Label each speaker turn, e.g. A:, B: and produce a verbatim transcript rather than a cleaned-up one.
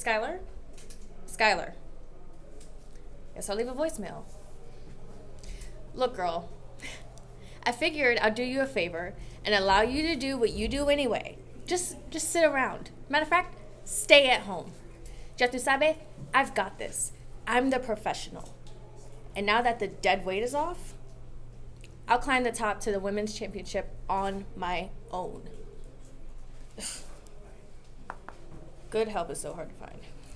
A: Skylar? Skylar. Guess I'll leave a voicemail. Look, girl. I figured I'll do you a favor and allow you to do what you do anyway. Just just sit around. Matter of fact, stay at home. Ya tu sabe, I've got this. I'm the professional. And now that the dead weight is off, I'll climb the top to the women's championship on my own. Good help is so hard to find.